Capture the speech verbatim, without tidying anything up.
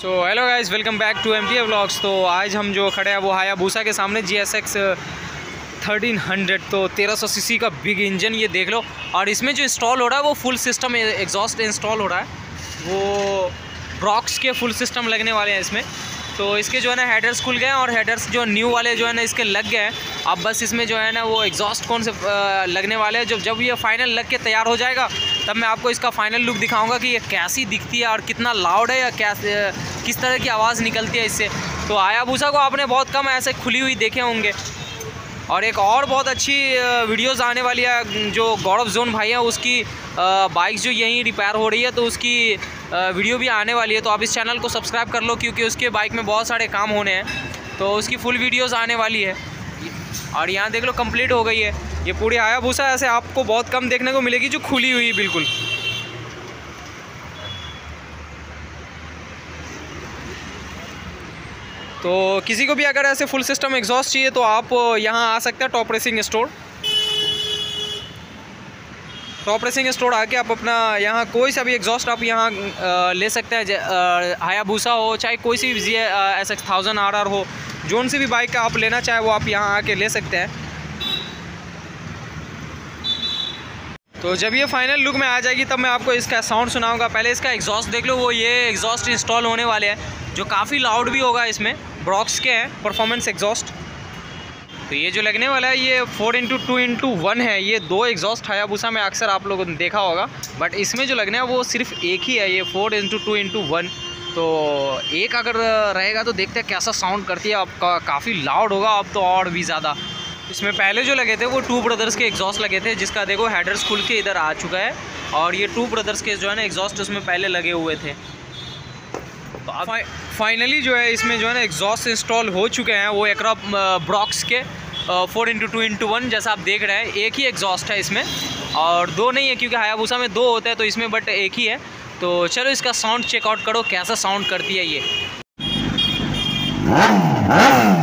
So hello guys, welcome back to M T A vlogs. तो आज हम जो खड़े हैं वो हायाबुसा के सामने G S X thirteen hundred, तो तेरह सौ सी सी का बिग इंजन ये देख लो। और इसमें जो इंस्टॉल हो रहा है वो फुल सिस्टम एग्जॉस्ट इंस्टॉल हो रहा है, वो ब्रॉक्स के फुल सिस्टम लगने वाले हैं इसमें। तो इसके जो है ना हेडर्स खुल गए हैं और हेडर्स जो न्यू वाले जो है ना इसके लग गए हैं। अब बस इसमें जो है ना वो एग्जॉस्ट कौन से लगने वाले हैं, जब जब ये फाइनल लग के तैयार हो जाएगा तब मैं आपको इसका फाइनल लुक दिखाऊंगा कि ये कैसी दिखती है और कितना लाउड है या क्या किस तरह की आवाज़ निकलती है इससे। तो हायाबुसा को आपने बहुत कम ऐसे खुली हुई देखे होंगे। और एक और बहुत अच्छी वीडियोस आने वाली है, जो गौरव जोन भाई है उसकी बाइक्स जो यहीं रिपेयर हो रही है तो उसकी वीडियो भी आने वाली है। तो आप इस चैनल को सब्सक्राइब कर लो क्योंकि उसके बाइक में बहुत सारे काम होने हैं, तो उसकी फुल वीडियोस आने वाली है। और यहाँ देख लो कंप्लीट हो गई है ये पूरी हायाबुसा। ऐसे आपको बहुत कम देखने को मिलेगी जो खुली हुई है बिल्कुल। तो किसी को भी अगर ऐसे फुल सिस्टम एग्जॉस्ट चाहिए तो आप यहाँ आ सकते हैं Top Racing Store. Top Racing Store आके आप अपना यहाँ कोई सा भी एग्जॉस्ट आप यहाँ ले सकते हैं। हायाबुसा हो चाहे कोई सी भी S X thousand R R हो, जोन सी भी बाइक का आप लेना चाहे वो आप यहाँ आके ले सकते हैं। तो जब ये फाइनल लुक में आ जाएगी तब मैं आपको इसका साउंड सुनाऊंगा। पहले इसका एग्जॉस्ट देख लो, वो ये एग्जॉस्ट इंस्टॉल होने वाले हैं जो काफ़ी लाउड भी होगा। इसमें ब्रॉक्स के हैं परफॉर्मेंस एग्जॉस्ट। तो ये जो लगने वाला है ये four into two into one है। ये दो एग्जॉस्ट हायाबुसा में अक्सर आप लोगों ने देखा होगा, बट इसमें जो लगने है वो सिर्फ एक ही है, ये four into two into one. तो एक अगर रहेगा तो देखते हैं कैसा साउंड करती है। आपका काफ़ी लाउड होगा अब तो और भी ज़्यादा। इसमें पहले जो लगे थे वो टू ब्रदर्स के एग्जॉस्ट लगे थे, जिसका देखो हेडर्स खुल के इधर आ चुका है। और ये टू ब्रदर्स के जो है ना एग्जॉस्ट उसमें पहले लगे हुए थे। तो अब फाइनली जो है इसमें जो है ना एग्जॉस्ट इंस्टॉल हो चुके हैं, वो एकरा ब्रॉक्स के four into two into one जैसा आप देख रहे हैं। एक ही एग्जॉस्ट है इसमें और दो नहीं है, क्योंकि हायाबुसा में दो होता है तो इसमें बट एक ही है। तो चलो इसका साउंड चेकआउट करो कैसा साउंड करती है ये।